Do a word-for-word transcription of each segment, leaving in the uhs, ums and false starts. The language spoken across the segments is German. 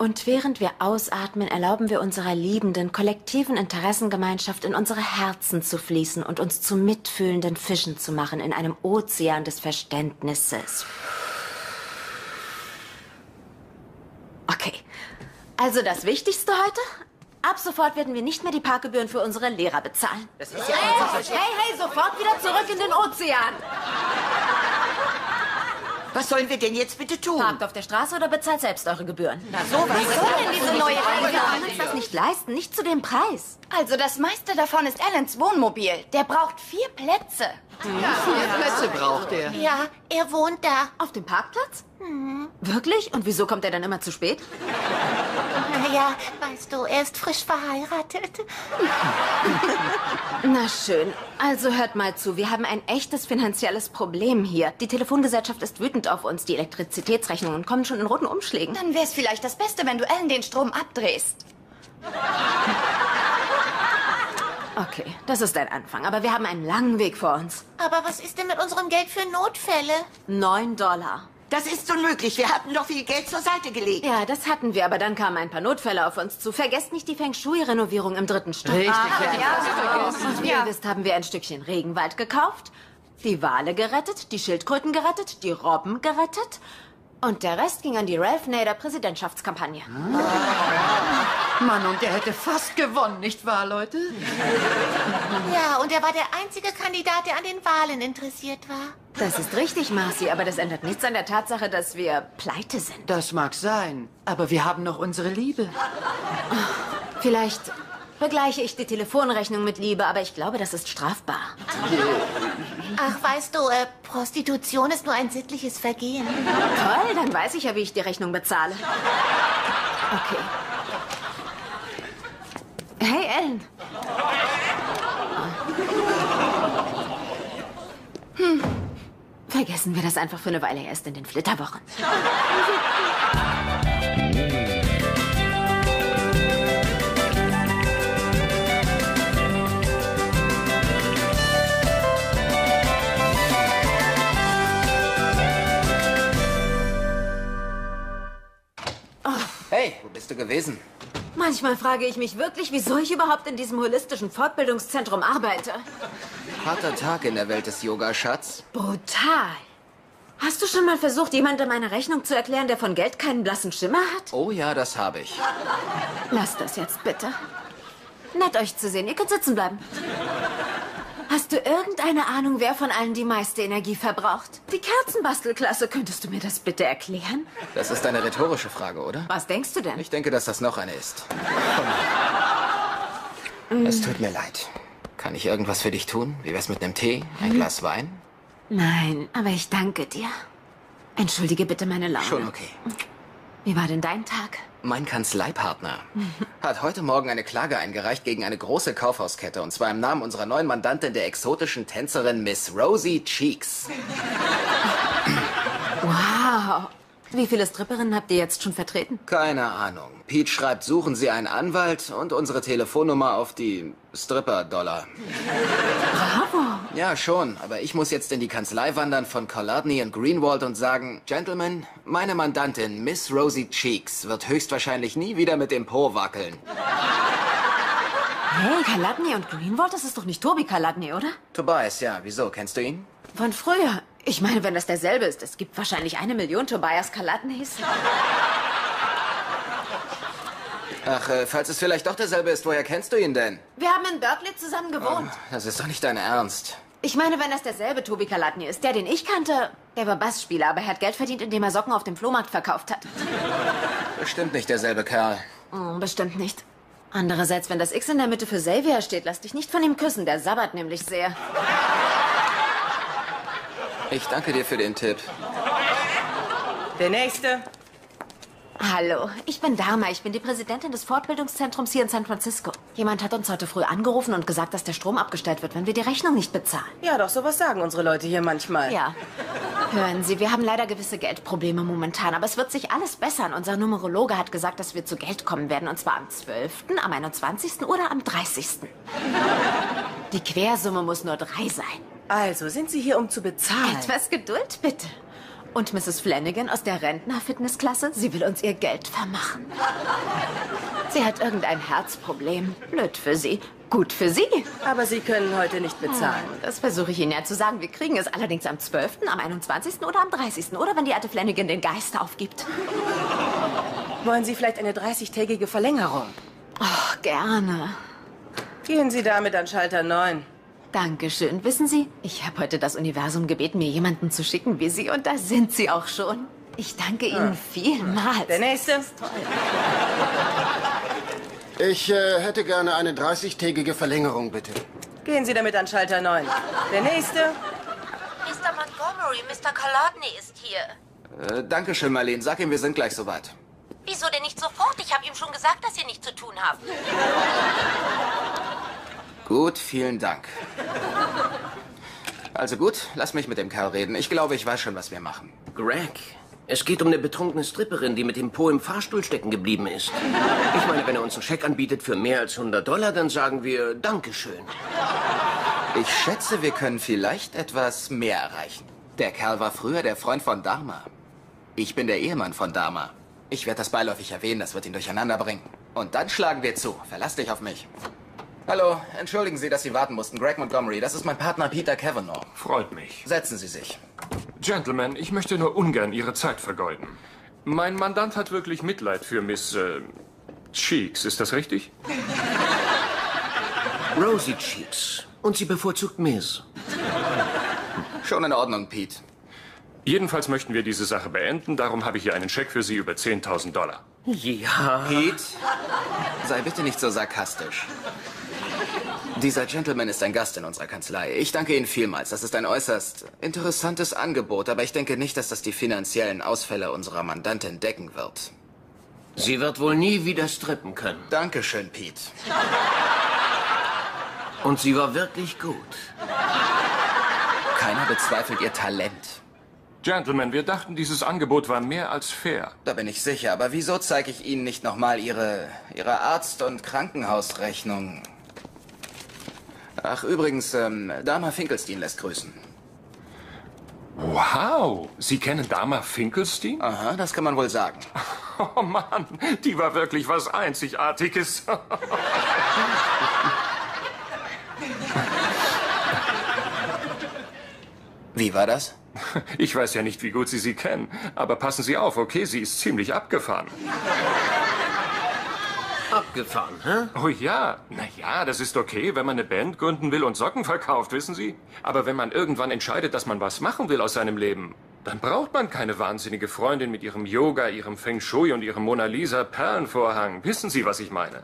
Und während wir ausatmen, erlauben wir unserer liebenden, kollektiven Interessengemeinschaft in unsere Herzen zu fließen und uns zu mitfühlenden Fischen zu machen in einem Ozean des Verständnisses. Okay, also das Wichtigste heute? Ab sofort werden wir nicht mehr die Parkgebühren für unsere Lehrer bezahlen. Das ist ja hey, hey, hey, sofort wieder zurück in den Ozean! Was sollen wir denn jetzt bitte tun? Parkt auf der Straße oder bezahlt selbst eure Gebühren? Na so, was soll denn diese neue Wir können uns das nicht leisten, nicht zu dem Preis. Also das meiste davon ist Allens Wohnmobil. Der braucht vier Plätze. Ja, vier Plätze braucht er. Ja, er wohnt da. Auf dem Parkplatz? Mhm. Wirklich? Und wieso kommt er dann immer zu spät? Ja, weißt du, er ist frisch verheiratet. Na schön. Also hört mal zu, wir haben ein echtes finanzielles Problem hier. Die Telefongesellschaft ist wütend auf uns. Die Elektrizitätsrechnungen kommen schon in roten Umschlägen. Dann wäre es vielleicht das Beste, wenn du Allen den Strom abdrehst. Okay, das ist ein Anfang, aber wir haben einen langen Weg vor uns. Aber was ist denn mit unserem Geld für Notfälle? Neun Dollar. Das ist unmöglich. Wir hatten doch viel Geld zur Seite gelegt. Ja, das hatten wir, aber dann kamen ein paar Notfälle auf uns zu. Vergesst nicht die Feng Shui-Renovierung im dritten Stock. Richtig, ah, ja. ja. Und wie ihr wisst, haben wir ein Stückchen Regenwald gekauft, die Wale gerettet, die Schildkröten gerettet, die Robben gerettet. Und der Rest ging an die Ralph Nader Präsidentschaftskampagne. Ah. Mann, und der hätte fast gewonnen, nicht wahr, Leute? Ja, und er war der einzige Kandidat, der an den Wahlen interessiert war. Das ist richtig, Marcy, aber das ändert nichts an der Tatsache, dass wir pleite sind. Das mag sein, aber wir haben noch unsere Liebe. Vielleicht begleiche ich die Telefonrechnung mit Liebe, aber ich glaube, das ist strafbar. Ach, weißt du, äh, Prostitution ist nur ein sittliches Vergehen. Toll, dann weiß ich ja, wie ich die Rechnung bezahle. Okay. Hey, Ellen. Hm. Vergessen wir das einfach für eine Weile erst in den Flitterwochen. Hey, wo bist du gewesen? Manchmal frage ich mich wirklich, wieso ich überhaupt in diesem holistischen Fortbildungszentrum arbeite. Harter Tag in der Welt des Yoga, Schatz. Brutal. Hast du schon mal versucht, jemandem eine Rechnung zu erklären, der von Geld keinen blassen Schimmer hat? Oh ja, das habe ich. Lass das jetzt bitte. Nett, euch zu sehen. Ihr könnt sitzen bleiben. Hast du irgendeine Ahnung, wer von allen die meiste Energie verbraucht? Die Kerzenbastelklasse. Könntest du mir das bitte erklären? Das ist eine rhetorische Frage, oder? Was denkst du denn? Ich denke, dass das noch eine ist. Es tut mir leid. Kann ich irgendwas für dich tun? Wie wär's mit einem Tee? Ein Glas Wein? Nein, aber ich danke dir. Entschuldige bitte meine Laune. Schon okay. Wie war denn dein Tag? Mein Kanzleipartner hat heute Morgen eine Klage eingereicht gegen eine große Kaufhauskette. Und zwar im Namen unserer neuen Mandantin, der exotischen Tänzerin Miss Rosie Cheeks. Wow. Wie viele Stripperinnen habt ihr jetzt schon vertreten? Keine Ahnung. Pete schreibt, suchen Sie einen Anwalt und unsere Telefonnummer auf die Stripper-Dollar. Bravo. Ja, schon. Aber ich muss jetzt in die Kanzlei wandern von Collardney und Greenwald und sagen, Gentlemen, meine Mandantin Miss Rosie Cheeks wird höchstwahrscheinlich nie wieder mit dem Po wackeln. Hey, Collardney und Greenwald, das ist doch nicht Toby Collardney, oder? Tobias, ja. Wieso? Kennst du ihn? Von früher. Ich meine, wenn das derselbe ist, es gibt wahrscheinlich eine Million Tobias Collardneys. Ach, äh, falls es vielleicht doch derselbe ist, woher kennst du ihn denn? Wir haben in Berkeley zusammen gewohnt. Oh, das ist doch nicht dein Ernst. Ich meine, wenn das derselbe Toby Collardney ist, der, den ich kannte, der war Bassspieler, aber er hat Geld verdient, indem er Socken auf dem Flohmarkt verkauft hat. Bestimmt nicht derselbe Kerl. Oh, bestimmt nicht. Andererseits, wenn das X in der Mitte für Xavier steht, lass dich nicht von ihm küssen. Der sabbert nämlich sehr. Ich danke dir für den Tipp. Der Nächste. Hallo, ich bin Dharma. Ich bin die Präsidentin des Fortbildungszentrums hier in San Francisco. Jemand hat uns heute früh angerufen und gesagt, dass der Strom abgestellt wird, wenn wir die Rechnung nicht bezahlen. Ja, doch, sowas sagen unsere Leute hier manchmal. Ja. Hören Sie, wir haben leider gewisse Geldprobleme momentan, aber es wird sich alles bessern. Unser Numerologe hat gesagt, dass wir zu Geld kommen werden, und zwar am zwölften, am einundzwanzigsten oder am dreißigsten Die Quersumme muss nur drei sein. Also, sind Sie hier, um zu bezahlen? Etwas Geduld, bitte. Und Misses Flanagan aus der Rentner-Fitnessklasse? Sie will uns ihr Geld vermachen. Sie hat irgendein Herzproblem. Blöd für sie. Gut für sie. Aber Sie können heute nicht bezahlen. Das versuche ich Ihnen ja zu sagen. Wir kriegen es allerdings am zwölften, am einundzwanzigsten oder am dreißigsten Oder wenn die alte Flanagan den Geist aufgibt. Wollen Sie vielleicht eine dreißigtägige Verlängerung? Oh, gerne. Gehen Sie damit an Schalter neun. Dankeschön. Wissen Sie, ich habe heute das Universum gebeten, mir jemanden zu schicken wie Sie. Und da sind Sie auch schon. Ich danke Ihnen vielmals. Der Nächste. Ich äh, hätte gerne eine dreißigtägige Verlängerung, bitte. Gehen Sie damit an Schalter neun. Der Nächste. Mister Montgomery, Mister Kolodny ist hier. Äh, Dankeschön, Marlene. Sag ihm, wir sind gleich soweit. Wieso denn nicht sofort? Ich habe ihm schon gesagt, dass ihr nichts zu tun habt. Gut, vielen Dank. Also gut, lass mich mit dem Kerl reden. Ich glaube, ich weiß schon, was wir machen. Greg, es geht um eine betrunkene Stripperin, die mit dem Po im Fahrstuhl stecken geblieben ist. Ich meine, wenn er uns einen Scheck anbietet für mehr als hundert Dollar, dann sagen wir Dankeschön. Ich schätze, wir können vielleicht etwas mehr erreichen. Der Kerl war früher der Freund von Dharma. Ich bin der Ehemann von Dharma. Ich werde das beiläufig erwähnen, das wird ihn durcheinander bringen. Und dann schlagen wir zu. Verlass dich auf mich. Hallo, entschuldigen Sie, dass Sie warten mussten. Greg Montgomery, das ist mein Partner Peter Cavanaugh. Freut mich. Setzen Sie sich. Gentlemen, ich möchte nur ungern Ihre Zeit vergeuden. Mein Mandant hat wirklich Mitleid für Miss äh, Cheeks, ist das richtig? Rosie Cheeks. Und sie bevorzugt Miss. Schon in Ordnung, Pete. Jedenfalls möchten wir diese Sache beenden, darum habe ich hier einen Scheck für Sie über zehntausend Dollar. Ja. Pete, sei bitte nicht so sarkastisch. Dieser Gentleman ist ein Gast in unserer Kanzlei. Ich danke Ihnen vielmals. Das ist ein äußerst interessantes Angebot, aber ich denke nicht, dass das die finanziellen Ausfälle unserer Mandantin decken wird. Sie wird wohl nie wieder strippen können. Dankeschön, Pete. Und sie war wirklich gut. Keiner bezweifelt ihr Talent. Gentlemen, wir dachten, dieses Angebot war mehr als fair. Da bin ich sicher, aber wieso zeige ich Ihnen nicht nochmal Ihre, Ihre Arzt- und Krankenhausrechnung? Ach, übrigens, ähm, Dharma Finkelstein lässt grüßen. Wow, Sie kennen Dharma Finkelstein? Aha, das kann man wohl sagen. Oh Mann, die war wirklich was Einzigartiges. Wie war das? Ich weiß ja nicht, wie gut Sie sie kennen, aber passen Sie auf, okay? Sie ist ziemlich abgefahren. Abgefahren, hä? Oh ja, na ja, das ist okay, wenn man eine Band gründen will und Socken verkauft, wissen Sie? Aber wenn man irgendwann entscheidet, dass man was machen will aus seinem Leben, dann braucht man keine wahnsinnige Freundin mit ihrem Yoga, ihrem Feng Shui und ihrem Mona Lisa Perlenvorhang. Wissen Sie, was ich meine?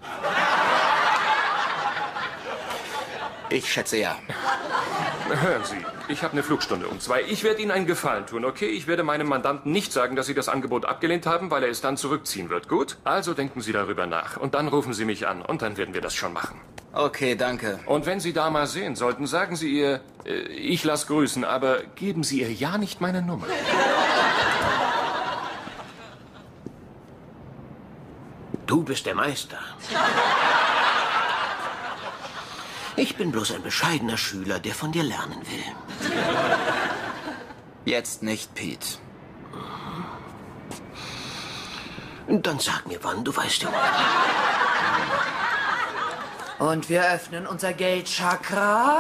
Ich schätze ja. Hören Sie, ich habe eine Flugstunde um zwei. Ich werde Ihnen einen Gefallen tun, okay? Ich werde meinem Mandanten nicht sagen, dass Sie das Angebot abgelehnt haben, weil er es dann zurückziehen wird, gut? Also denken Sie darüber nach und dann rufen Sie mich an und dann werden wir das schon machen. Okay, danke. Und wenn Sie da mal sehen sollten, sagen Sie ihr, äh, ich lass grüßen, aber geben Sie ihr ja nicht meine Nummer. Du bist der Meister. Ich bin bloß ein bescheidener Schüler, der von dir lernen will. Jetzt nicht, Pete. Dann sag mir wann, du weißt ja. Und wir öffnen unser Geldchakra.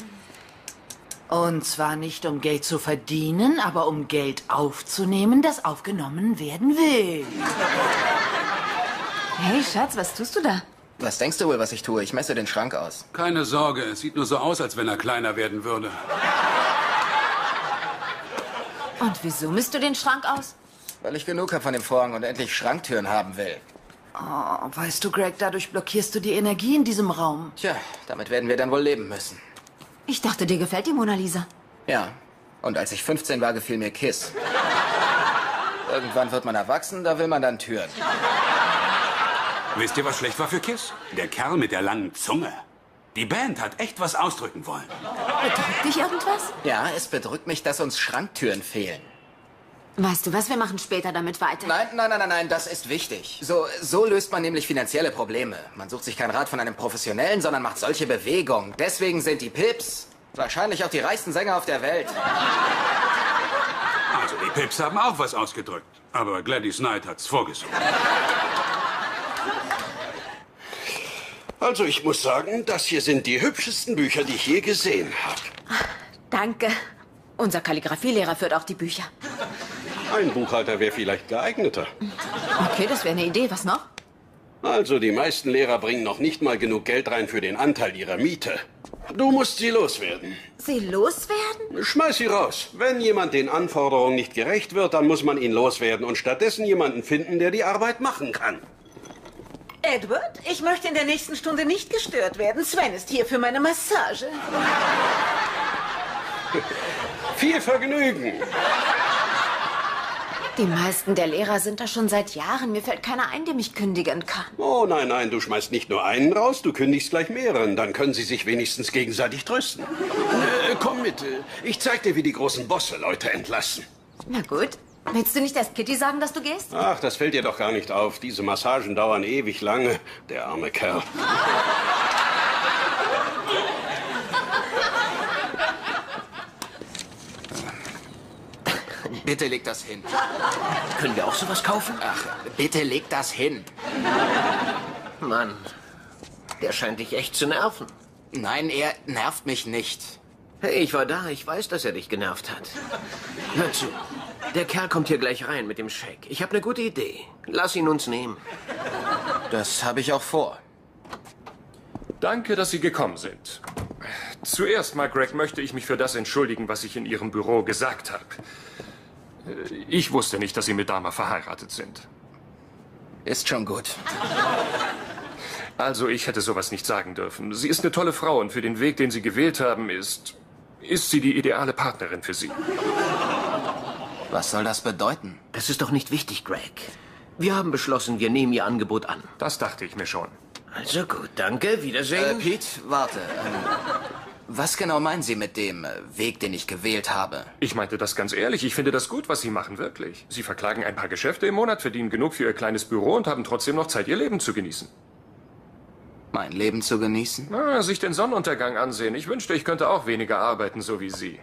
Und zwar nicht, um Geld zu verdienen, aber um Geld aufzunehmen, das aufgenommen werden will. Hey, Schatz, was tust du da? Was denkst du wohl, was ich tue? Ich messe den Schrank aus. Keine Sorge, es sieht nur so aus, als wenn er kleiner werden würde. Und wieso misst du den Schrank aus? Weil ich genug habe von dem Vorhang und endlich Schranktüren haben will. Oh, weißt du, Greg, dadurch blockierst du die Energie in diesem Raum. Tja, damit werden wir dann wohl leben müssen. Ich dachte, dir gefällt die Mona Lisa. Ja, und als ich fünfzehn war, gefiel mir Kiss. Irgendwann wird man erwachsen, da will man dann Türen. Wisst ihr, was schlecht war für Kiss? Der Kerl mit der langen Zunge. Die Band hat echt was ausdrücken wollen. Bedrückt dich irgendwas? Ja, es bedrückt mich, dass uns Schranktüren fehlen. Weißt du was, wir machen später damit weiter. Nein, nein, nein, nein, nein, das ist wichtig. So, so löst man nämlich finanzielle Probleme. Man sucht sich keinen Rat von einem Professionellen, sondern macht solche Bewegungen. Deswegen sind die Pips wahrscheinlich auch die reichsten Sänger auf der Welt. Also, Die Pips haben auch was ausgedrückt. Aber Gladys Knight hat's vorgesungen. Also ich muss sagen, das hier sind die hübschesten Bücher, die ich je gesehen habe. Danke. Unser Kalligraphielehrer führt auch die Bücher. Ein Buchhalter wäre vielleicht geeigneter. Okay, das wäre eine Idee. Was noch? Also die meisten Lehrer bringen noch nicht mal genug Geld rein für den Anteil ihrer Miete. Du musst sie loswerden. Sie loswerden? Schmeiß sie raus. Wenn jemand den Anforderungen nicht gerecht wird, dann muss man ihn loswerden und stattdessen jemanden finden, der die Arbeit machen kann. Edward, ich möchte in der nächsten Stunde nicht gestört werden. Sven ist hier für meine Massage. Viel Vergnügen. Die meisten der Lehrer sind da schon seit Jahren. Mir fällt keiner ein, der mich kündigen kann. Oh nein, nein, du schmeißt nicht nur einen raus, du kündigst gleich mehreren. Dann können sie sich wenigstens gegenseitig trösten. Äh, komm mit, ich zeig dir, wie die großen Bosse Leute entlassen. Na gut. Willst du nicht erst Kitty sagen, dass du gehst? Ach, das fällt dir doch gar nicht auf. Diese Massagen dauern ewig lange. Der arme Kerl. Bitte leg das hin. Können wir auch sowas kaufen? Ach, bitte leg das hin. Mann, der scheint dich echt zu nerven. Nein, er nervt mich nicht. Hey, ich war da. Ich weiß, dass er dich genervt hat. Hör zu. Der Kerl kommt hier gleich rein mit dem Scheck. Ich habe eine gute Idee. Lass ihn uns nehmen. Das habe ich auch vor. Danke, dass Sie gekommen sind. Zuerst mal, Greg, möchte ich mich für das entschuldigen, was ich in Ihrem Büro gesagt habe. Ich wusste nicht, dass Sie mit Dama verheiratet sind. Ist schon gut. Also, ich hätte sowas nicht sagen dürfen. Sie ist eine tolle Frau und für den Weg, den Sie gewählt haben, ist... ist sie die ideale Partnerin für Sie. Was soll das bedeuten? Das ist doch nicht wichtig, Greg. Wir haben beschlossen, wir nehmen Ihr Angebot an. Das dachte ich mir schon. Also gut, danke. Wiedersehen. Äh, Pete, warte. Ähm, was genau meinen Sie mit dem äh, Weg, den ich gewählt habe? Ich meinte das ganz ehrlich. Ich finde das gut, was Sie machen, wirklich. Sie verklagen ein paar Geschäfte im Monat, verdienen genug für Ihr kleines Büro und haben trotzdem noch Zeit, Ihr Leben zu genießen. Mein Leben zu genießen? Na, sich den Sonnenuntergang ansehen. Ich wünschte, ich könnte auch weniger arbeiten, so wie Sie.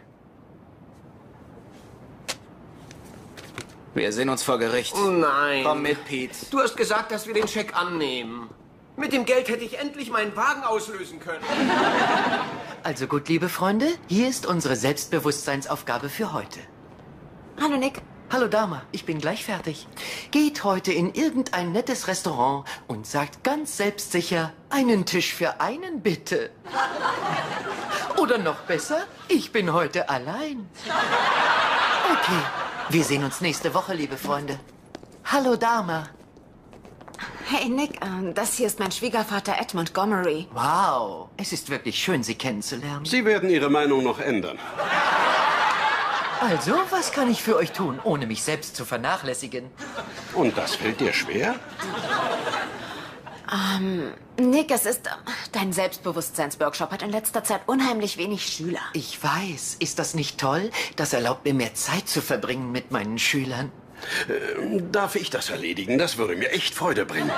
Wir sehen uns vor Gericht. Oh nein. Komm mit, Pete. Du hast gesagt, dass wir den Scheck annehmen. Mit dem Geld hätte ich endlich meinen Wagen auslösen können. Also gut, liebe Freunde, hier ist unsere Selbstbewusstseinsaufgabe für heute. Hallo, Nick. Hallo Dama, ich bin gleich fertig. Geht heute in irgendein nettes Restaurant und sagt ganz selbstsicher, einen Tisch für einen bitte. Oder noch besser, ich bin heute allein. Okay, wir sehen uns nächste Woche, liebe Freunde. Hallo Dama. Hey, Nick, äh, das hier ist mein Schwiegervater Ed Montgomery. Wow, es ist wirklich schön, Sie kennenzulernen. Sie werden Ihre Meinung noch ändern. Also, was kann ich für euch tun, ohne mich selbst zu vernachlässigen? Und das fällt dir schwer? Ähm, Nick, es ist... Äh, dein Selbstbewusstseinsworkshop hat in letzter Zeit unheimlich wenig Schüler. Ich weiß. Ist das nicht toll? Das erlaubt mir, mehr Zeit zu verbringen mit meinen Schülern. Äh, darf ich das erledigen? Das würde mir echt Freude bringen.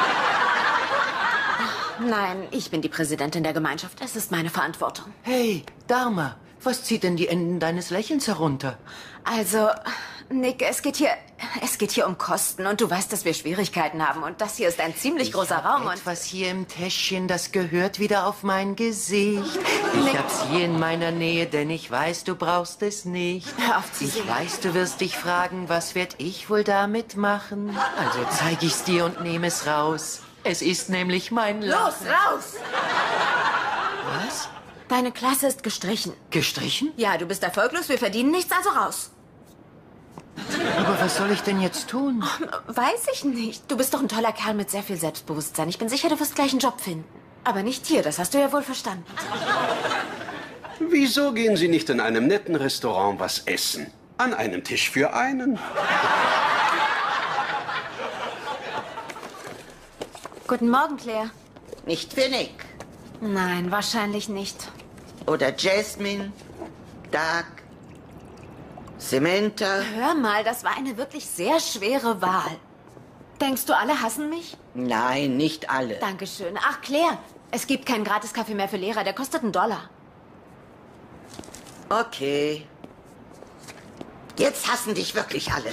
Nein, ich bin die Präsidentin der Gemeinschaft. Es ist meine Verantwortung. Hey, Dharma, was zieht denn die Enden deines Lächelns herunter? Also, Nick, es geht hier, es geht hier um Kosten und du weißt, dass wir Schwierigkeiten haben und das hier ist ein ziemlich ich großer hab Raum und... etwas hier im Täschchen, das gehört wieder auf mein Gesicht. Ich Nick. hab's hier in meiner Nähe, denn ich weiß, du brauchst es nicht. Hör auf zu Ich singen. weiß, du wirst dich fragen, was werd ich wohl damit machen? Also zeig ich's dir und nehme es raus. Es ist nämlich mein Lachen. Los, raus! Was? Deine Klasse ist gestrichen. Gestrichen? Ja, du bist erfolglos, wir verdienen nichts, also raus. Aber was soll ich denn jetzt tun? Weiß ich nicht. Du bist doch ein toller Kerl mit sehr viel Selbstbewusstsein. Ich bin sicher, du wirst gleich einen Job finden. Aber nicht hier, das hast du ja wohl verstanden. Wieso gehen Sie nicht in einem netten Restaurant was essen? An einem Tisch für einen? Guten Morgen, Claire. Nicht für Nick. Nein, wahrscheinlich nicht. Oder Jasmine, Doug, Samantha. Hör mal, das war eine wirklich sehr schwere Wahl. Denkst du, alle hassen mich? Nein, nicht alle. Dankeschön. Ach, Claire, es gibt keinen Gratiskaffee mehr für Lehrer. Der kostet einen Dollar. Okay. Jetzt hassen dich wirklich alle.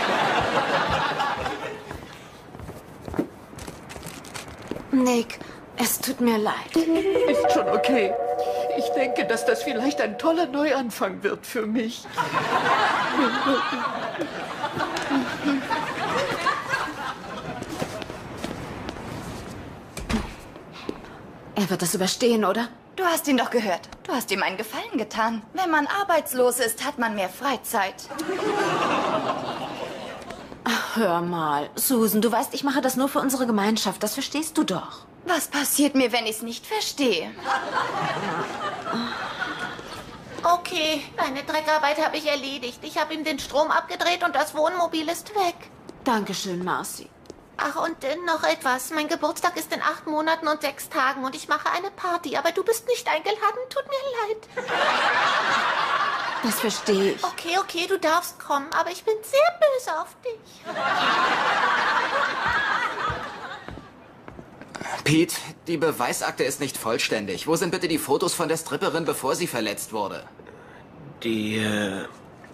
Nick, es tut mir leid. Ist schon okay. Ich denke, dass das vielleicht ein toller Neuanfang wird für mich. Er wird das überstehen, oder? Du hast ihn doch gehört. Du hast ihm einen Gefallen getan. Wenn man arbeitslos ist, hat man mehr Freizeit. Ach, hör mal, Susan, du weißt, ich mache das nur für unsere Gemeinschaft. Das verstehst du doch. Was passiert mir, wenn ich es nicht verstehe? Okay, deine Dreckarbeit habe ich erledigt. Ich habe ihm den Strom abgedreht und das Wohnmobil ist weg. Dankeschön, Marcy. Ach, und äh, noch etwas. Mein Geburtstag ist in acht Monaten und sechs Tagen und ich mache eine Party, aber du bist nicht eingeladen. Tut mir leid. Das verstehe ich. Okay, okay, du darfst kommen, aber ich bin sehr böse auf dich. Pete, die Beweisakte ist nicht vollständig. Wo sind bitte die Fotos von der Stripperin, bevor sie verletzt wurde? Die, äh...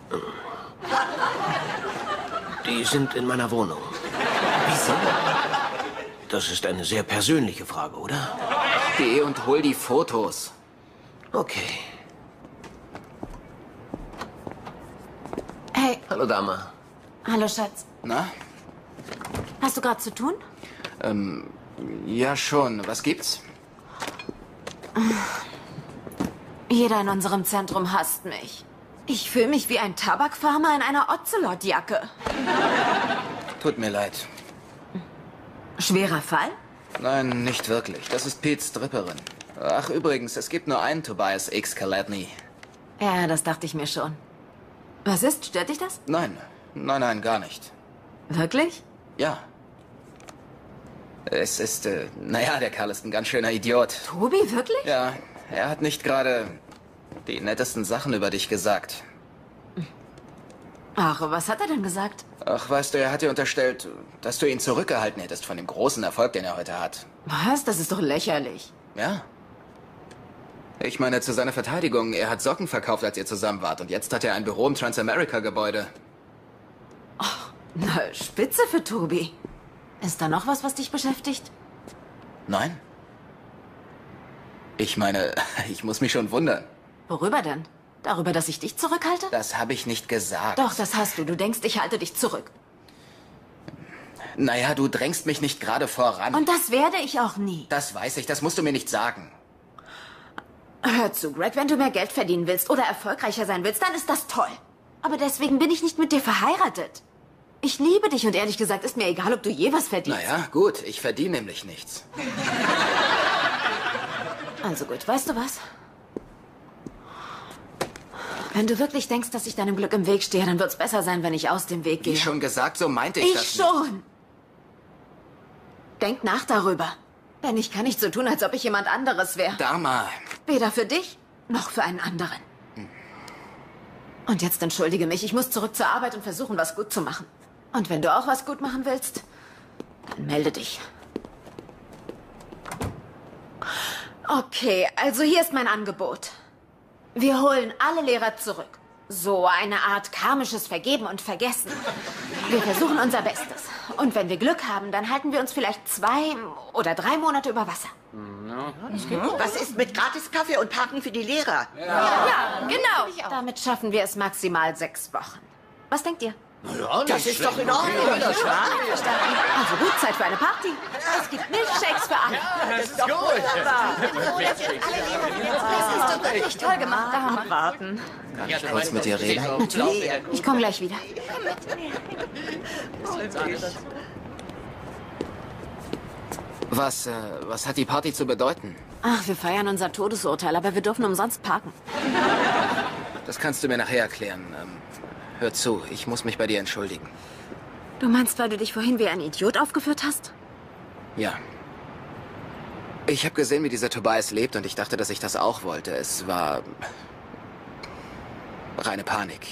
Die sind in meiner Wohnung. Wieso? Das ist eine sehr persönliche Frage, oder? Geh und hol die Fotos. Okay. Hey. Hallo, Dama. Hallo, Schatz. Na? Hast du gerade zu tun? Ähm, ja schon. Was gibt's? Jeder in unserem Zentrum hasst mich. Ich fühle mich wie ein Tabakfarmer in einer Ocelot-Jacke. Tut mir leid. Schwerer Fall? Nein, nicht wirklich. Das ist Pete's Stripperin. Ach, übrigens, es gibt nur einen Tobias X. Kaladny. Ja, das dachte ich mir schon. Was ist? Stört dich das? Nein, nein, nein, gar nicht. Wirklich? Ja. Es ist, äh, naja, der Kerl ist ein ganz schöner Idiot. Tobi, wirklich? Ja, er hat nicht gerade die nettesten Sachen über dich gesagt. Ach, was hat er denn gesagt? Ach, weißt du, er hat dir unterstellt, dass du ihn zurückgehalten hättest von dem großen Erfolg, den er heute hat. Was? Das ist doch lächerlich. Ja. Ich meine, zu seiner Verteidigung, er hat Socken verkauft, als ihr zusammen wart. Und jetzt hat er ein Büro im Transamerica-Gebäude. Ach, na, spitze für Tobi. Ist da noch was, was dich beschäftigt? Nein. Ich meine, ich muss mich schon wundern. Worüber denn? Darüber, dass ich dich zurückhalte? Das habe ich nicht gesagt. Doch, das hast du. Du denkst, ich halte dich zurück. Naja, du drängst mich nicht gerade voran. Und das werde ich auch nie. Das weiß ich, das musst du mir nicht sagen. Hör zu, Greg, wenn du mehr Geld verdienen willst oder erfolgreicher sein willst, dann ist das toll. Aber deswegen bin ich nicht mit dir verheiratet. Ich liebe dich und ehrlich gesagt ist mir egal, ob du je was verdienst. Naja, gut, ich verdiene nämlich nichts. Also gut, weißt du was? Wenn du wirklich denkst, dass ich deinem Glück im Weg stehe, dann wird's besser sein, wenn ich aus dem Weg gehe. Wie schon gesagt, so meinte ich, ich das nicht. Ich schon. Denk nach darüber. Denn ich kann nicht so tun, als ob ich jemand anderes wäre. Dharma. Weder für dich, noch für einen anderen. Und jetzt entschuldige mich, ich muss zurück zur Arbeit und versuchen, was gut zu machen. Und wenn du auch was gut machen willst, dann melde dich. Okay, also hier ist mein Angebot. Wir holen alle Lehrer zurück. So eine Art karmisches Vergeben und Vergessen. Wir versuchen unser Bestes. Und wenn wir Glück haben, dann halten wir uns vielleicht zwei oder drei Monate über Wasser. Was ist mit Gratis-Kaffee und Parken für die Lehrer? Ja, ja genau. Damit schaffen wir es maximal sechs Wochen. Was denkt ihr? Ja, das ist doch in Ordnung. Ja, das war Verstanden. Also gut, Zeit für eine Party. Es gibt Milchshakes für alle. Ja, das ist doch wunderbar. Das hast du wirklich toll gemacht, Dharma. Warten. Kann ich kurz mit dir reden? Natürlich. Ich komme gleich wieder. Was, äh, was hat die Party zu bedeuten? Ach, wir feiern unser Todesurteil, aber wir dürfen umsonst parken. Das kannst du mir nachher erklären. Ähm, hör zu, ich muss mich bei dir entschuldigen. Du meinst, weil du dich vorhin wie ein Idiot aufgeführt hast? Ja. Ich habe gesehen, wie dieser Tobias lebt und ich dachte, dass ich das auch wollte. Es war reine Panik.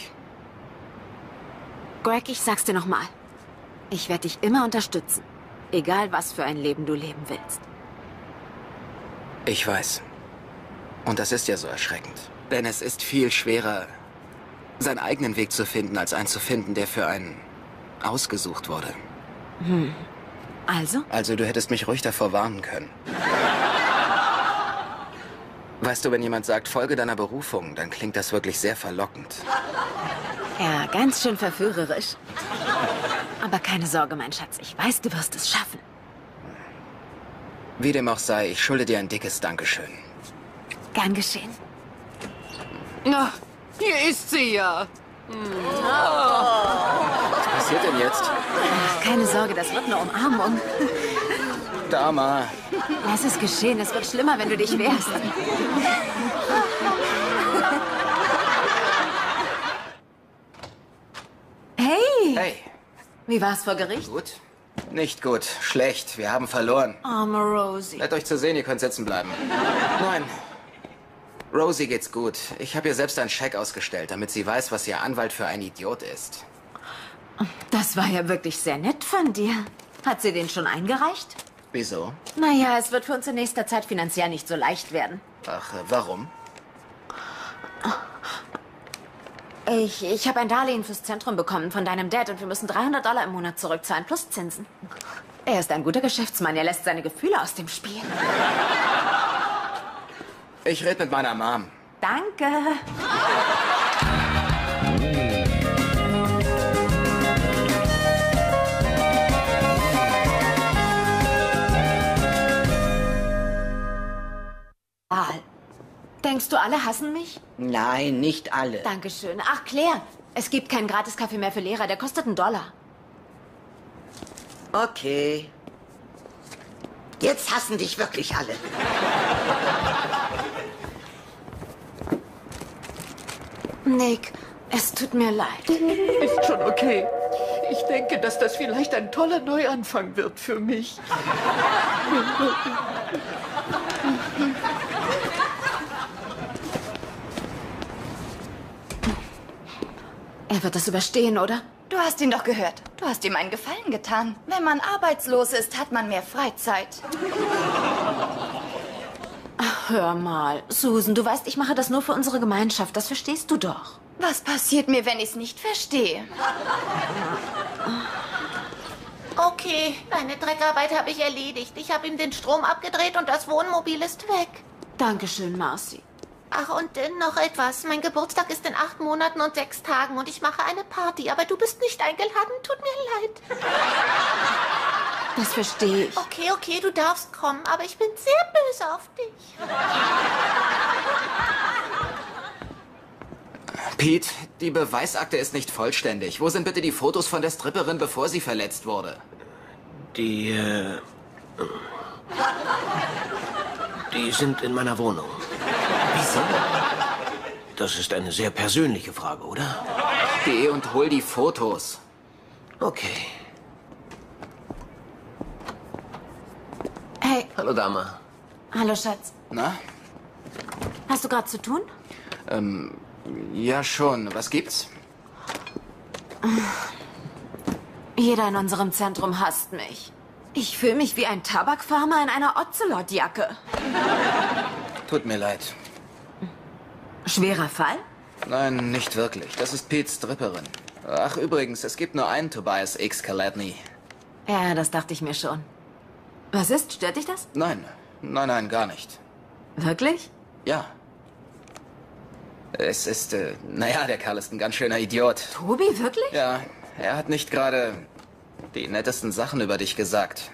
Greg, ich sag's dir nochmal. Ich werde dich immer unterstützen. Egal, was für ein Leben du leben willst. Ich weiß. Und das ist ja so erschreckend. Denn es ist viel schwerer, seinen eigenen Weg zu finden, als einen zu finden, der für einen ausgesucht wurde. Hm. Also? Also du hättest mich ruhig davor warnen können. Weißt du, wenn jemand sagt, folge deiner Berufung, dann klingt das wirklich sehr verlockend. Ja, ganz schön verführerisch. Aber keine Sorge, mein Schatz. Ich weiß, du wirst es schaffen. Wie dem auch sei, ich schulde dir ein dickes Dankeschön. Gern geschehen. Na, hier ist sie ja. Was passiert denn jetzt? Ach, keine Sorge, das wird eine Umarmung. Dharma. Lass es geschehen. Es wird schlimmer, wenn du dich wehrst. Hey! Hey. Wie war's vor Gericht? Gut. Nicht gut. Schlecht. Wir haben verloren. Arme Rosie. Seid euch zu sehen, ihr könnt sitzen bleiben. Nein. Rosie geht's gut. Ich habe ihr selbst einen Scheck ausgestellt, damit sie weiß, was ihr Anwalt für ein Idiot ist. Das war ja wirklich sehr nett von dir. Hat sie den schon eingereicht? Wieso? Naja, es wird für uns in nächster Zeit finanziell nicht so leicht werden. Ach, äh, warum? Ich, ich habe ein Darlehen fürs Zentrum bekommen von deinem Dad und wir müssen dreihundert Dollar im Monat zurückzahlen, plus Zinsen. Er ist ein guter Geschäftsmann, er lässt seine Gefühle aus dem Spiel. Ich rede mit meiner Mom. Danke. Denkst du, alle hassen mich? Nein, nicht alle. Dankeschön. Ach, Claire, es gibt keinen Gratiskaffee mehr für Lehrer. Der kostet einen Dollar. Okay. Jetzt hassen dich wirklich alle. Nick, es tut mir leid. Ist schon okay. Ich denke, dass das vielleicht ein toller Neuanfang wird für mich. Er wird das überstehen, oder? Du hast ihn doch gehört. Du hast ihm einen Gefallen getan. Wenn man arbeitslos ist, hat man mehr Freizeit. Ach, hör mal. Susan, du weißt, ich mache das nur für unsere Gemeinschaft. Das verstehst du doch. Was passiert mir, wenn ich es nicht verstehe? Okay, deine Dreckarbeit habe ich erledigt. Ich habe ihm den Strom abgedreht und das Wohnmobil ist weg. Dankeschön, Marcy. Ach, und äh, noch etwas. Mein Geburtstag ist in acht Monaten und sechs Tagen und ich mache eine Party, aber du bist nicht eingeladen. Tut mir leid. Das verstehe ich. Okay, okay, du darfst kommen, aber ich bin sehr böse auf dich. Pete, die Beweisakte ist nicht vollständig. Wo sind bitte die Fotos von der Stripperin, bevor sie verletzt wurde? Die, äh... Die sind in meiner Wohnung. Wieso? Das ist eine sehr persönliche Frage, oder? Geh und hol die Fotos. Okay. Hey. Hallo, Dharma. Hallo, Schatz. Na? Hast du gerade zu tun? Ähm, ja schon. Was gibt's? Jeder in unserem Zentrum hasst mich. Ich fühle mich wie ein Tabakfarmer in einer Ocelot-Jacke. Tut mir leid. Schwerer Fall? Nein, nicht wirklich. Das ist Pete's Stripperin. Ach, übrigens, es gibt nur einen Tobias X. Kaladny. Ja, das dachte ich mir schon. Was ist? Stört dich das? Nein, nein, nein, gar nicht. Wirklich? Ja. Es ist, äh, naja, der Kerl ist ein ganz schöner Idiot. Tobi, wirklich? Ja, er hat nicht gerade die nettesten Sachen über dich gesagt.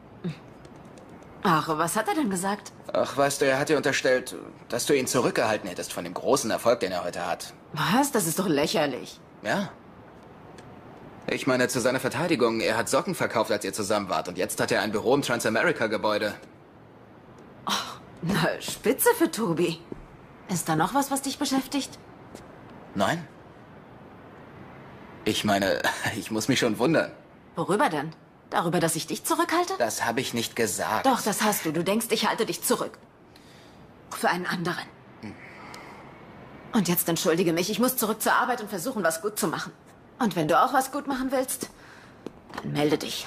Ach, was hat er denn gesagt? Ach, weißt du, er hat dir unterstellt, dass du ihn zurückgehalten hättest von dem großen Erfolg, den er heute hat. Was? Das ist doch lächerlich. Ja. Ich meine, zu seiner Verteidigung, er hat Socken verkauft, als ihr zusammen wart. Und jetzt hat er ein Büro im Transamerica-Gebäude. Ach, na, spitze für Tobi. Ist da noch was, was dich beschäftigt? Nein. Ich meine, ich muss mich schon wundern. Worüber denn? Darüber, dass ich dich zurückhalte? Das habe ich nicht gesagt. Doch, das hast du. Du denkst, ich halte dich zurück. Für einen anderen. Und jetzt entschuldige mich. Ich muss zurück zur Arbeit und versuchen, was gut zu machen. Und wenn du auch was gut machen willst, dann melde dich.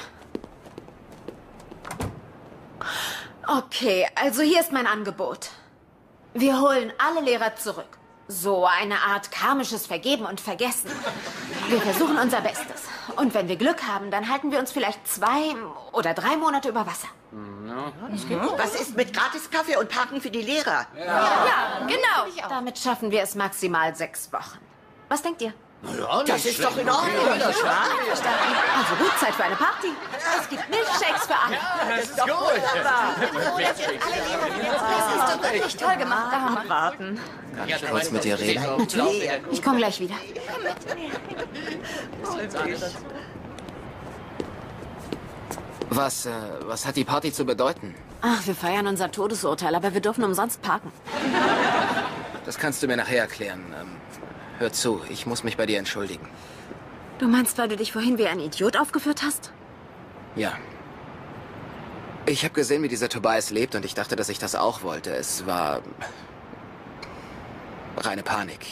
Okay, also hier ist mein Angebot. Wir holen alle Lehrer zurück. So eine Art karmisches Vergeben und Vergessen. Wir versuchen unser Bestes. Und wenn wir Glück haben, dann halten wir uns vielleicht zwei oder drei Monate über Wasser. Was ist mit Gratis-Kaffee und Parken für die Lehrer? Ja, ja genau. Damit schaffen wir es maximal sechs Wochen. Was denkt ihr? Ja, das ist doch in Ordnung, nicht wahr? Verstanden. Also gut, Zeit für eine Party. Es gibt Milchshakes für alle. Das ist doch wunderbar. Das hast du wirklich toll gemacht, Dama. Warten. Kann ich kurz mit dir reden? Natürlich. Ich komme gleich wieder. Was, äh, was hat die Party zu bedeuten? Ach, wir feiern unser Todesurteil, aber wir dürfen umsonst parken. Das kannst du mir nachher erklären. Ähm, hör zu, ich muss mich bei dir entschuldigen. Du meinst, weil du dich vorhin wie ein Idiot aufgeführt hast? Ja. Ich habe gesehen, wie dieser Tobias lebt und ich dachte, dass ich das auch wollte. Es war reine Panik.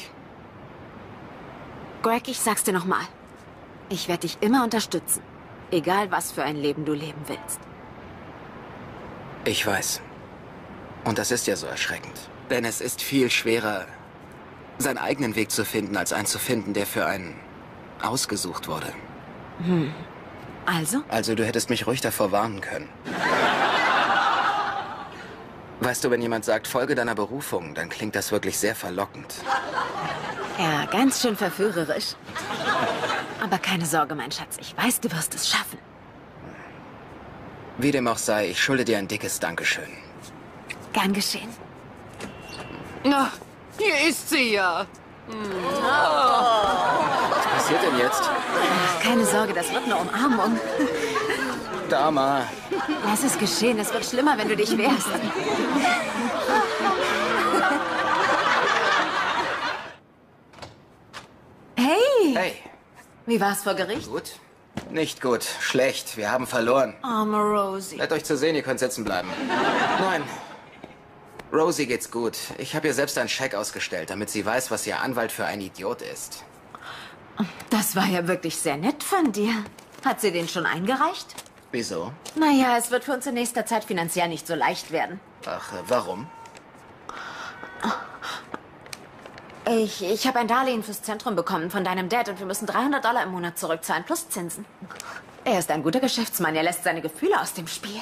Greg, ich sag's dir nochmal. Ich werde dich immer unterstützen. Egal, was für ein Leben du leben willst. Ich weiß. Und das ist ja so erschreckend. Denn es ist viel schwerer, seinen eigenen Weg zu finden, als einen zu finden, der für einen ausgesucht wurde. Hm. Also? Also, du hättest mich ruhig davor warnen können. Weißt du, wenn jemand sagt, folge deiner Berufung, dann klingt das wirklich sehr verlockend. Ja, ganz schön verführerisch. Aber keine Sorge, mein Schatz. Ich weiß, du wirst es schaffen. Wie dem auch sei, ich schulde dir ein dickes Dankeschön. Gern geschehen. Na, hier ist sie ja. Was passiert denn jetzt? Ach, keine Sorge, das wird eine Umarmung. Dama. Lass es geschehen. Es wird schlimmer, wenn du dich wehrst. Hey! Hey. Wie war's vor Gericht? Gut. Nicht gut. Schlecht. Wir haben verloren. Arme Rosie. Nett euch zu sehen, ihr könnt sitzen bleiben. Nein. Rosie geht's gut. Ich habe ihr selbst einen Scheck ausgestellt, damit sie weiß, was ihr Anwalt für ein Idiot ist. Das war ja wirklich sehr nett von dir. Hat sie den schon eingereicht? Wieso? Naja, es wird für uns in nächster Zeit finanziell nicht so leicht werden. Ach, warum? Ich, ich habe ein Darlehen fürs Zentrum bekommen von deinem Dad und wir müssen dreihundert Dollar im Monat zurückzahlen, plus Zinsen. Er ist ein guter Geschäftsmann, er lässt seine Gefühle aus dem Spiel.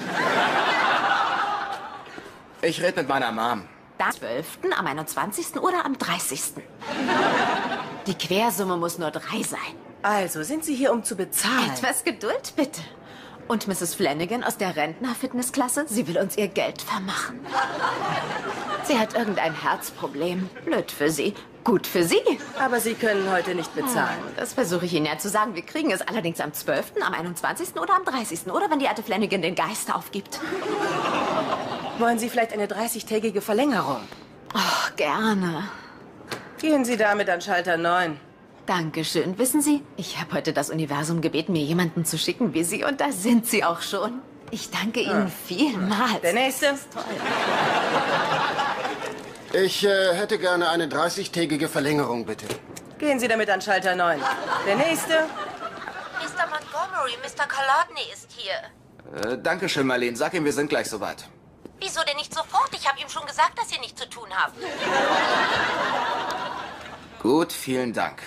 Ich rede mit meiner Mom. Am zwölften, am einundzwanzigsten oder am dreißigsten Die Quersumme muss nur drei sein. Also, sind Sie hier, um zu bezahlen? Etwas Geduld, bitte. Und Misses Flanagan aus der Rentner-Fitnessklasse, sie will uns ihr Geld vermachen. Sie hat irgendein Herzproblem. Blöd für sie, gut für sie. Aber Sie können heute nicht bezahlen. Hm, das versuche ich Ihnen ja zu sagen. Wir kriegen es allerdings am zwölften, am einundzwanzigsten oder am dreißigsten Oder wenn die alte Flanagan den Geist aufgibt. Wollen Sie vielleicht eine dreißigtägige Verlängerung? Oh, gerne. Gehen Sie damit an Schalter neun. Dankeschön. Wissen Sie, ich habe heute das Universum gebeten, mir jemanden zu schicken wie Sie. Und da sind Sie auch schon. Ich danke Ihnen ah. vielmals. Der Nächste. Das ist toll. Ich äh, hätte gerne eine dreißigtägige Verlängerung, bitte. Gehen Sie damit an Schalter neun. Der Nächste. Mister Montgomery, Mister Kolodny ist hier. Äh, Dankeschön, Marlene. Sag ihm, wir sind gleich soweit. Wieso denn nicht sofort? Ich habe ihm schon gesagt, dass ihr nichts zu tun habt. Gut, vielen Dank.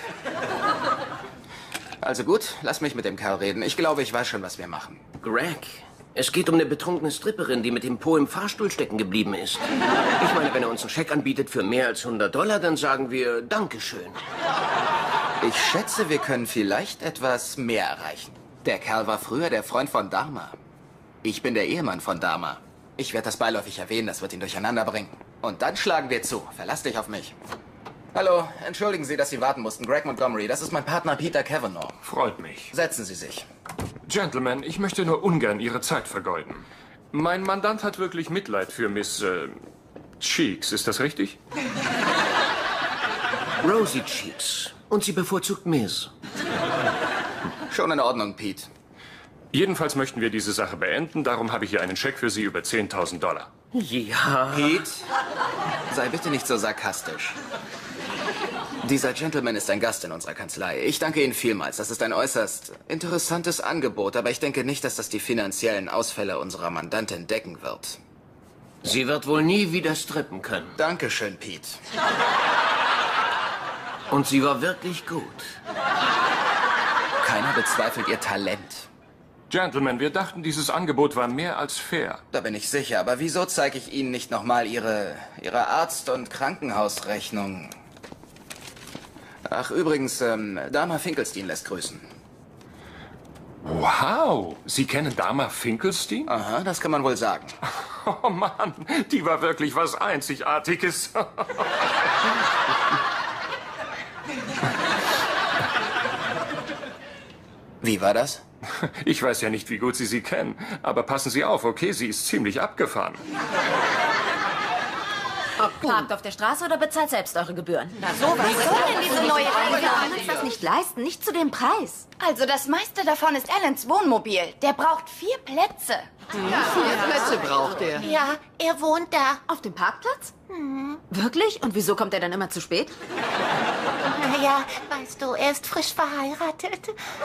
Also gut, lass mich mit dem Kerl reden. Ich glaube, ich weiß schon, was wir machen. Greg, es geht um eine betrunkene Stripperin, die mit dem Po im Fahrstuhl stecken geblieben ist. Ich meine, wenn er uns einen Scheck anbietet für mehr als hundert Dollar, dann sagen wir Dankeschön. Ich schätze, wir können vielleicht etwas mehr erreichen. Der Kerl war früher der Freund von Dharma. Ich bin der Ehemann von Dharma. Ich werde das beiläufig erwähnen, das wird ihn durcheinander bringen. Und dann schlagen wir zu. Verlass dich auf mich. Hallo, entschuldigen Sie, dass Sie warten mussten. Greg Montgomery, das ist mein Partner Peter Cavanaugh. Freut mich. Setzen Sie sich. Gentlemen, ich möchte nur ungern Ihre Zeit vergeuden. Mein Mandant hat wirklich Mitleid für Miss äh, Cheeks, ist das richtig? Rosie Cheeks. Und sie bevorzugt Miss. Schon in Ordnung, Pete. Jedenfalls möchten wir diese Sache beenden, darum habe ich hier einen Scheck für Sie über zehntausend Dollar. Ja. Pete, sei bitte nicht so sarkastisch. Dieser Gentleman ist ein Gast in unserer Kanzlei. Ich danke Ihnen vielmals. Das ist ein äußerst interessantes Angebot, aber ich denke nicht, dass das die finanziellen Ausfälle unserer Mandantin decken wird. Sie wird wohl nie wieder strippen können. Dankeschön, Pete. Und sie war wirklich gut. Keiner bezweifelt ihr Talent. Gentlemen, wir dachten, dieses Angebot war mehr als fair. Da bin ich sicher, aber wieso zeige ich Ihnen nicht nochmal Ihre, Ihre Arzt- und Krankenhausrechnung? Ach, übrigens, ähm, Dama Finkelstein lässt grüßen. Wow, Sie kennen Dama Finkelstein? Aha, das kann man wohl sagen. Oh Mann, die war wirklich was Einzigartiges. Wie war das? Ich weiß ja nicht, wie gut Sie sie kennen, aber passen Sie auf, okay? Sie ist ziemlich abgefahren. Parkt auf der Straße oder bezahlt selbst eure Gebühren? Na so, was soll denn diese neue Wir können uns Regelung? das nicht leisten, nicht zu dem Preis. Also das meiste davon ist Allens Wohnmobil. Der braucht vier Plätze. Vier Plätze braucht er. Ja, er wohnt da. Auf dem Parkplatz? Wirklich? Und wieso kommt er dann immer zu spät? Naja, weißt du, er ist frisch verheiratet.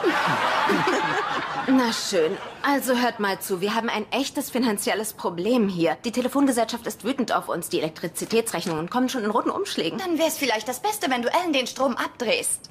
Na schön. Also hört mal zu. Wir haben ein echtes finanzielles Problem hier. Die Telefongesellschaft ist wütend auf uns. Die Elektrizitätsrechnungen kommen schon in roten Umschlägen. Dann wäre es vielleicht das Beste, wenn du Alan den Strom abdrehst.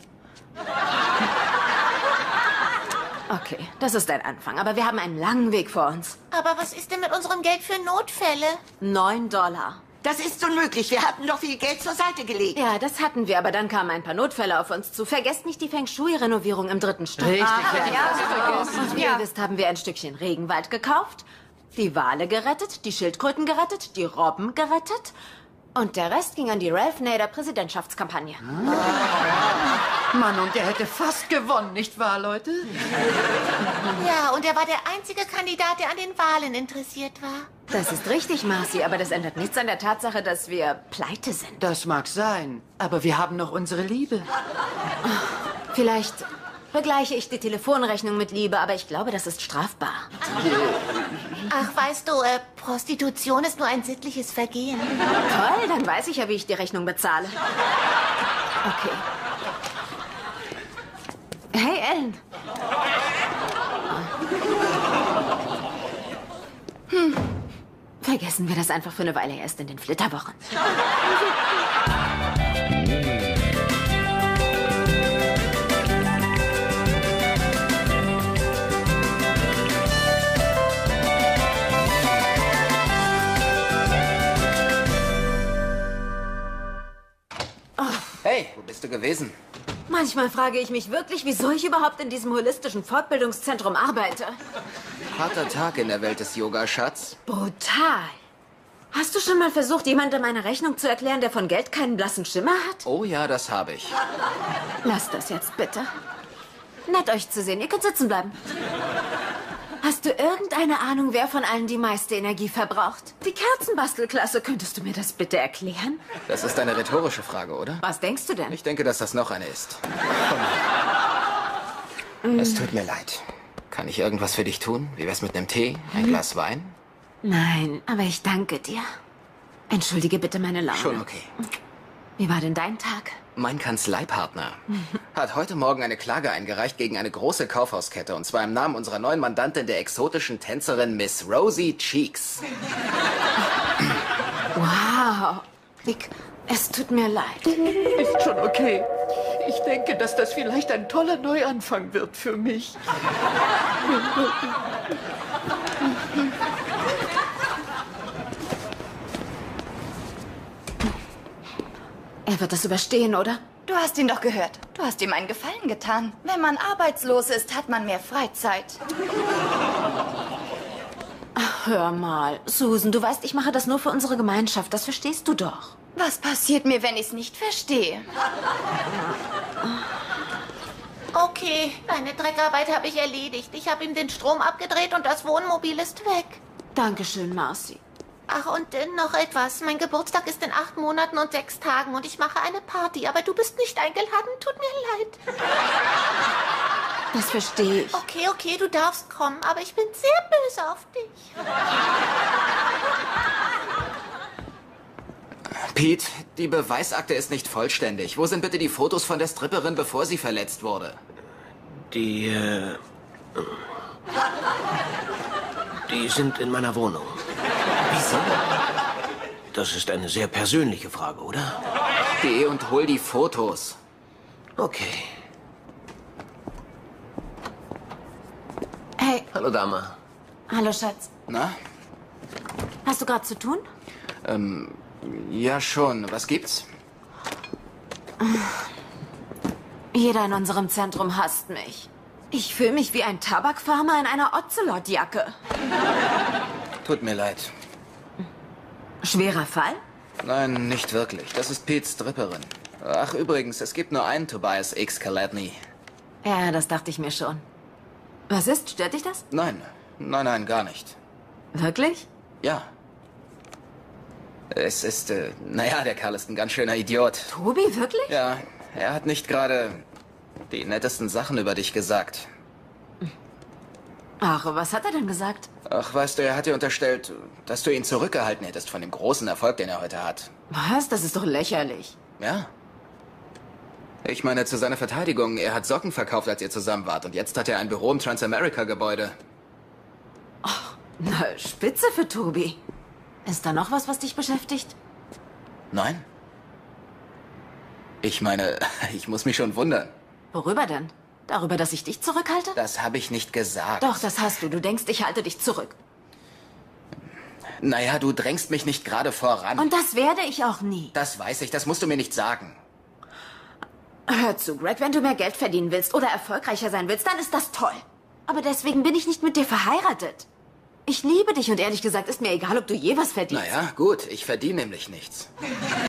Okay, das ist ein Anfang. Aber wir haben einen langen Weg vor uns. Aber was ist denn mit unserem Geld für Notfälle? Neun Dollar. Das ist unmöglich. Wir hatten doch viel Geld zur Seite gelegt. Ja, das hatten wir, aber dann kamen ein paar Notfälle auf uns zu. Vergesst nicht die Feng Shui-Renovierung im dritten Stock. Richtig, Ah, ja, ja. das vergessen. Und wie ihr wisst, haben wir ein Stückchen Regenwald gekauft, die Wale gerettet, die Schildkröten gerettet, die Robben gerettet und der Rest ging an die Ralph Nader Präsidentschaftskampagne. Mann, und der hätte fast gewonnen, nicht wahr, Leute? Ja, und er war der einzige Kandidat, der an den Wahlen interessiert war. Das ist richtig, Marcy, aber das ändert nichts an der Tatsache, dass wir pleite sind. Das mag sein, aber wir haben noch unsere Liebe. Vielleicht begleiche ich die Telefonrechnung mit Liebe, aber ich glaube, das ist strafbar. Ach, weißt du, äh, Prostitution ist nur ein sittliches Vergehen. Toll, dann weiß ich ja, wie ich die Rechnung bezahle. Okay. Hey, Ellen. Hm. Vergessen wir das einfach für eine Weile erst in den Flitterwochen. Hey, wo bist du gewesen? Manchmal frage ich mich wirklich, wieso ich überhaupt in diesem holistischen Fortbildungszentrum arbeite. Harter Tag in der Welt des Yoga, Schatz. Brutal. Hast du schon mal versucht, jemandem eine Rechnung zu erklären, der von Geld keinen blassen Schimmer hat? Oh ja, das habe ich. Lasst das jetzt bitte. Nett euch zu sehen. Ihr könnt sitzen bleiben. Hast du irgendeine Ahnung, wer von allen die meiste Energie verbraucht? Die Kerzenbastelklasse. Könntest du mir das bitte erklären? Das ist eine rhetorische Frage, oder? Was denkst du denn? Ich denke, dass das noch eine ist. Es tut mir leid. Kann ich irgendwas für dich tun? Wie wär's mit einem Tee? Ein Glas Wein? Nein, aber ich danke dir. Entschuldige bitte meine Laune. Schon okay. Wie war denn dein Tag? Mein Kanzleipartner hat heute Morgen eine Klage eingereicht gegen eine große Kaufhauskette. Und zwar im Namen unserer neuen Mandantin, der exotischen Tänzerin Miss Rosie Cheeks. Wow. Vic, es tut mir leid. Ist schon okay. Ich denke, dass das vielleicht ein toller Neuanfang wird für mich. Er wird das überstehen, oder? Du hast ihn doch gehört. Du hast ihm einen Gefallen getan. Wenn man arbeitslos ist, hat man mehr Freizeit. Ach, hör mal. Susan, du weißt, ich mache das nur für unsere Gemeinschaft. Das verstehst du doch. Was passiert mir, wenn ich es nicht verstehe? Okay, deine Dreckarbeit habe ich erledigt. Ich habe ihm den Strom abgedreht und das Wohnmobil ist weg. Dankeschön, Marcy. Ach, und äh, noch etwas. Mein Geburtstag ist in acht Monaten und sechs Tagen und ich mache eine Party, aber du bist nicht eingeladen. Tut mir leid. Das verstehe ich. Okay, okay, du darfst kommen, aber ich bin sehr böse auf dich. Pete, die Beweisakte ist nicht vollständig. Wo sind bitte die Fotos von der Stripperin, bevor sie verletzt wurde? Die, äh, die sind in meiner Wohnung. Wieso? Das ist eine sehr persönliche Frage, oder? Geh und hol die Fotos. Okay. Hey. Hallo, Dama. Hallo, Schatz. Na? Hast du gerade zu tun? Ähm, ja schon. Was gibt's? Jeder in unserem Zentrum hasst mich. Ich fühle mich wie ein Tabakfarmer in einer Ocelot-Jacke. Tut mir leid. Schwerer Fall? Nein, nicht wirklich. Das ist Pete's Stripperin. Ach, übrigens, es gibt nur einen Tobias X. Kaladny. Ja, das dachte ich mir schon. Was ist? Stört dich das? Nein, nein, nein, gar nicht. Wirklich? Ja. Es ist, äh, naja, der Kerl ist ein ganz schöner Idiot. Tobi, wirklich? Ja, er hat nicht gerade die nettesten Sachen über dich gesagt. Ach, was hat er denn gesagt? Ach, weißt du, er hat dir unterstellt, dass du ihn zurückgehalten hättest von dem großen Erfolg, den er heute hat. Was? Das ist doch lächerlich. Ja. Ich meine, zu seiner Verteidigung, er hat Socken verkauft, als ihr zusammen wart. Und jetzt hat er ein Büro im Transamerica-Gebäude. Ach, na, spitze für Tobi. Ist da noch was, was dich beschäftigt? Nein. Ich meine, ich muss mich schon wundern. Worüber denn? Darüber, dass ich dich zurückhalte? Das habe ich nicht gesagt. Doch, das hast du. Du denkst, ich halte dich zurück. Naja, du drängst mich nicht gerade voran. Und das werde ich auch nie. Das weiß ich, das musst du mir nicht sagen. Hör zu, Greg, wenn du mehr Geld verdienen willst oder erfolgreicher sein willst, dann ist das toll. Aber deswegen bin ich nicht mit dir verheiratet. Ich liebe dich und ehrlich gesagt ist mir egal, ob du je was verdienst. Naja, gut, ich verdiene nämlich nichts.